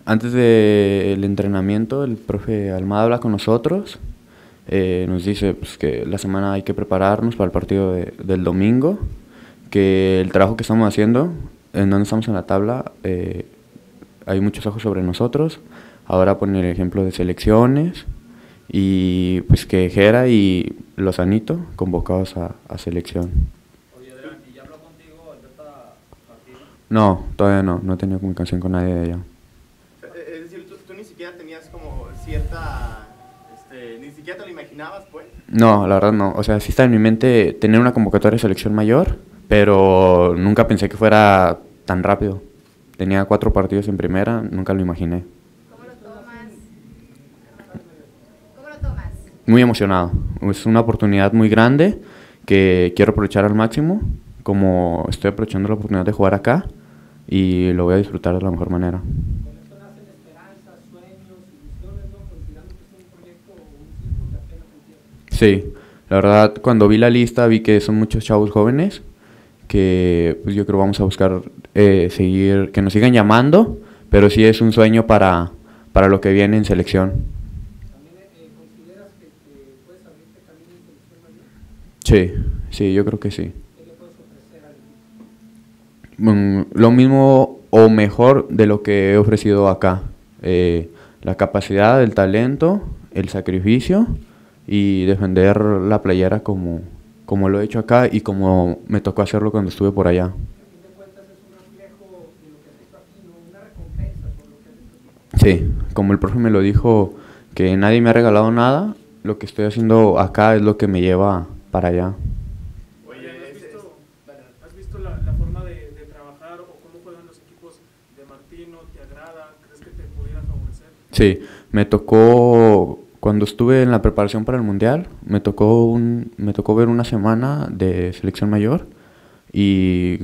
Antes del entrenamiento, el profe Almada habla con nosotros, nos dice pues, que la semana hay que prepararnos para el partido del domingo, que el trabajo que estamos haciendo, en donde estamos en la tabla, hay muchos ojos sobre nosotros. Ahora poner ejemplo de selecciones y pues que Jera y Lozanito convocados a selección. Oye, Adrián, ¿y ya habló contigo el Tata Martino? No, todavía no he tenido comunicación con nadie de allá. Es decir, tú ni siquiera tenías como cierta... ni siquiera te lo imaginabas, pues. No, la verdad no. O sea, sí está en mi mente tener una convocatoria de selección mayor, pero nunca pensé que fuera tan rápido. Tenía 4 partidos en primera, nunca lo imaginé. ¿Cómo lo tomas? ¿Cómo lo tomas? Muy emocionado. Es una oportunidad muy grande que quiero aprovechar al máximo, como estoy aprovechando la oportunidad de jugar acá y lo voy a disfrutar de la mejor manera. Con esto nacen esperanzas, sueños, ilusiones, ¿no? Considerando que es un proyecto o un ciclo que apenas empieza. Sí, la verdad, cuando vi la lista vi que son muchos chavos jóvenes que pues yo creo vamos a buscar seguir, que nos sigan llamando, pero sí es un sueño para lo que viene en selección. ¿También consideras que puedes abrirte camino en selección mayor? Sí, yo creo que sí. ¿Qué le puedes ofrecer al equipo? Lo mismo o mejor de lo que he ofrecido acá. La capacidad, el talento, el sacrificio y defender la playera como lo he hecho acá y como me tocó hacerlo cuando estuve por allá. A fin de cuentas es un reflejo de lo que has hecho aquí, ¿no? Una recompensa por lo que has hecho aquí. Sí, como el profe me lo dijo, que nadie me ha regalado nada, lo que estoy haciendo acá es lo que me lleva para allá. Oye, ¿Has visto la forma de trabajar o cómo juegan los equipos de Martino? ¿Te agrada? ¿Crees que te pudiera favorecer? Sí, me tocó, cuando estuve en la preparación para el Mundial, me tocó ver una semana de selección mayor y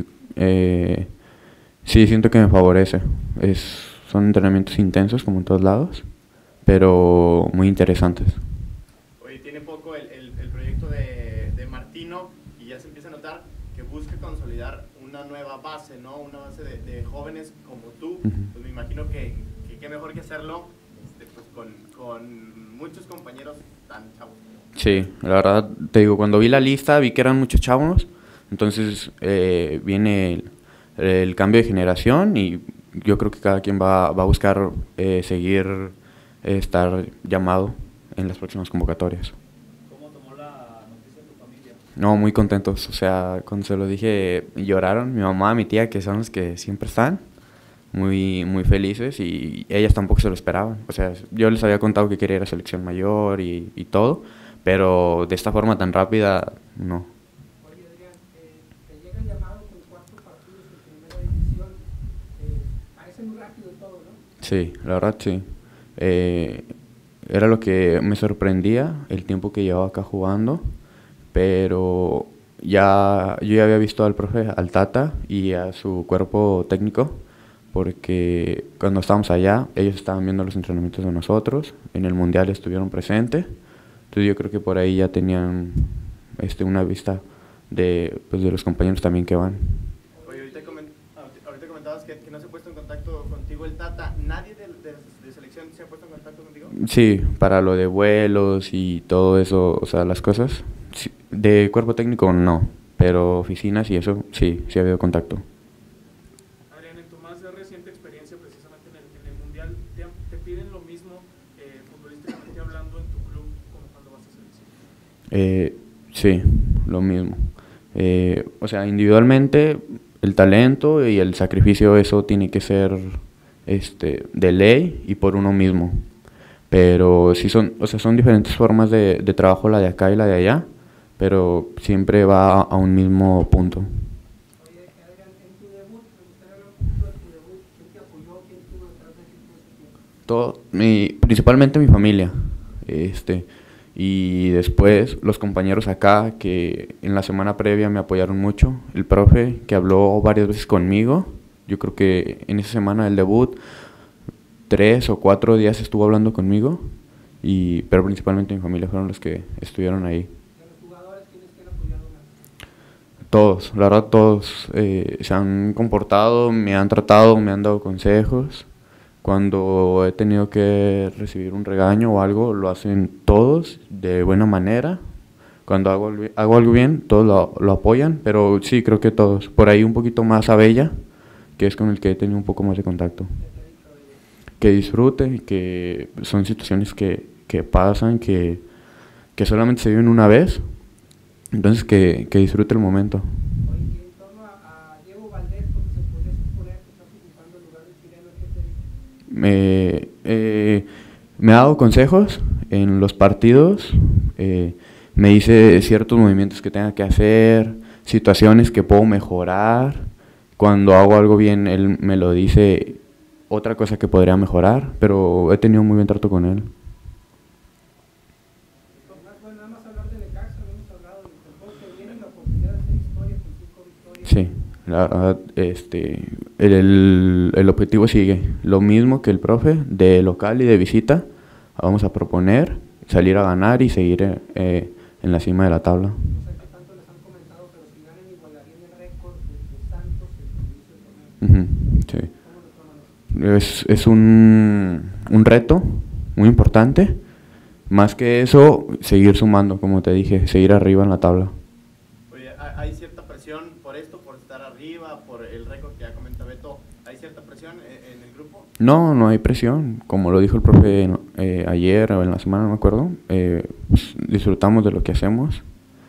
sí, siento que me favorece. Son entrenamientos intensos como en todos lados, pero muy interesantes. oye, tiene poco el proyecto de Martino y ya se empieza a notar que busca consolidar una nueva base, ¿no? Una base de jóvenes como tú. Pues me imagino que qué mejor que hacerlo pues con muchos compañeros tan chavos. Sí, la verdad, te digo, cuando vi la lista vi que eran muchos chavos, entonces viene el cambio de generación y yo creo que cada quien va a buscar seguir, estar llamado en las próximas convocatorias. ¿Cómo tomó la noticia tu familia? No, muy contentos, o sea, cuando se lo dije lloraron, mi mamá, mi tía, que son los que siempre están, muy felices y ellas tampoco se lo esperaban. O sea, yo les había contado que quería ir a selección mayor y todo, pero de esta forma tan rápida, no. Oye, Adrián, te llega el llamado con 4 partidos en primera división. Parece muy rápido todo, ¿no? Sí, la verdad sí. Era lo que me sorprendía, el tiempo que llevaba acá jugando, pero yo ya había visto al profe, al Tata y a su cuerpo técnico, porque cuando estábamos allá, ellos estaban viendo los entrenamientos de nosotros, en el Mundial estuvieron presentes, entonces yo creo que por ahí ya tenían una vista pues, de los compañeros también que van. Oye, ahorita comentabas que no se ha puesto en contacto contigo el Tata. ¿Nadie de selección se ha puesto en contacto contigo? Sí, para lo de vuelos y todo eso, o sea, las cosas. Sí, de cuerpo técnico no, pero oficinas y eso sí ha habido contacto. Adrián, en tu más reciente experiencia precisamente en el Mundial, ¿te piden lo mismo futbolísticamente hablando en tu club como cuando vas a selección? Sí, lo mismo. O sea, individualmente el talento y el sacrificio, eso tiene que ser de ley y por uno mismo. Pero sí son diferentes formas de trabajo, la de acá y la de allá, pero siempre va a un mismo punto. Oye, Adrián, en tu debut, me gustaría hablar un poquito de tu debut. ¿Quién te apoyó? ¿Quién estuvo detrás de ti todo ese tiempo? Principalmente mi familia, y después los compañeros acá que en la semana previa me apoyaron mucho, el profe que habló varias veces conmigo, yo creo que en esa semana del debut 3 o 4 días estuvo hablando conmigo, pero principalmente mi familia fueron los que estuvieron ahí. ¿De los jugadores quiénes te han apoyado más? Todos, la verdad todos se han comportado, me han tratado, me han dado consejos. Cuando he tenido que recibir un regaño o algo, lo hacen todos de buena manera. Cuando hago algo bien, todos lo apoyan, pero sí, creo que todos. Por ahí un poquito más Abella, que es con el que he tenido un poco más de contacto. Que disfrute, que son situaciones que pasan, que solamente se viven una vez, entonces que disfrute el momento. Oye, y en torno a Diego Valdés, porque se podría suponer que está ocupando el lugar del chileno, ¿qué te dice? Me ha dado consejos en los partidos, me dice ciertos movimientos que tenga que hacer, situaciones que puedo mejorar. Cuando hago algo bien, él me lo dice, otra cosa que podría mejorar, pero he tenido muy buen trato con él. Bueno, nada más hablar de Necaxa, no hemos hablado del fútbol, que viene la oportunidad de hacer historia con 5 victorias. Sí, la verdad, el objetivo sigue, lo mismo que el profe, de local y de visita, vamos a proponer salir a ganar y seguir en la cima de la tabla. No sé qué tanto les han comentado, pero si ganan igualarían el récord de Santos en el inicio del torneo. Sí. ¿Cómo lo toman eso? Es un reto muy importante. Más que eso, seguir sumando, como te dije, seguir arriba en la tabla. Oye, ¿hay cierta presión por esto, por estar arriba, por el récord que ya comenta Beto? ¿Hay cierta presión en el grupo? No hay presión. Como lo dijo el profe ayer o en la semana, no me acuerdo. Pues, disfrutamos de lo que hacemos.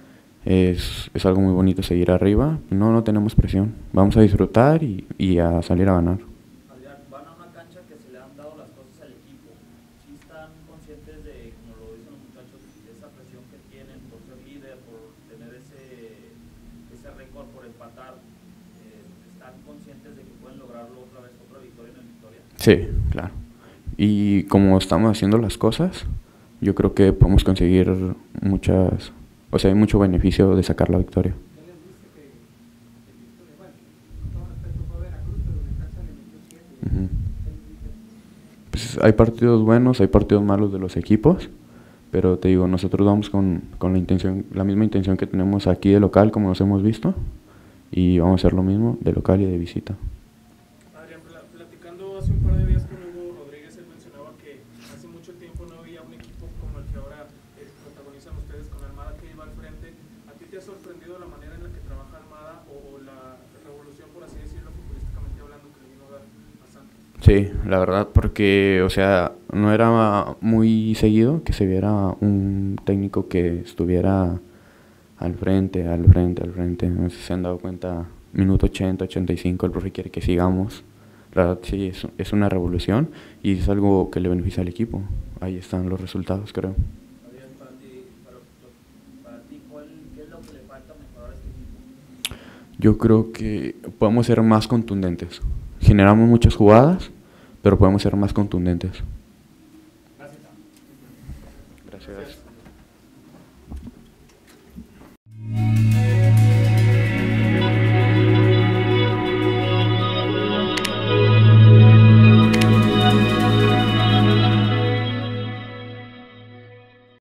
Es algo muy bonito seguir arriba. No tenemos presión. Vamos a disfrutar y a salir a ganar. Adrián, van a una cancha que se le han dado las cosas al equipo. ¿Sí están conscientes de, como lo dicen los muchachos, de esa presión que tienen por ser líder, por tener ese récord, por empatar? ¿Están conscientes de que pueden lograrlo otra vez, otra victoria en el Victoria? Sí, claro. Y como estamos haciendo las cosas, yo creo que podemos conseguir muchas... O sea, hay mucho beneficio de sacar la victoria. Ya les dice que bueno, con todo respeto fue Veracruz, pero Necaxa le metió 7. Ujú. Pues hay partidos buenos, hay partidos malos de los equipos, pero te digo, nosotros vamos con la misma intención que tenemos aquí de local, como nos hemos visto, y vamos a hacer lo mismo de local y de visita. Adrián, platicando hace un par de días con Hugo Rodríguez, él mencionaba que hace mucho tiempo no había un equipo como el que ahora protagonizan ustedes con Almada, que iba al frente. ¿A ti te ha sorprendido la manera en la que trabaja Almada o la revolución, por así decirlo, futbolísticamente hablando, que le vino a dar a Santos? Sí, la verdad, porque, o sea, no era muy seguido que se viera un técnico que estuviera al frente. No sé si se han dado cuenta, minuto 80, 85, el profe quiere que sigamos. La verdad, sí, es una revolución y es algo que le beneficia al equipo. Ahí están los resultados, creo. Adrián, para ti, ¿qué es lo que le falta mejorar a este equipo? Yo creo que podemos ser más contundentes. Generamos muchas jugadas, pero podemos ser más contundentes.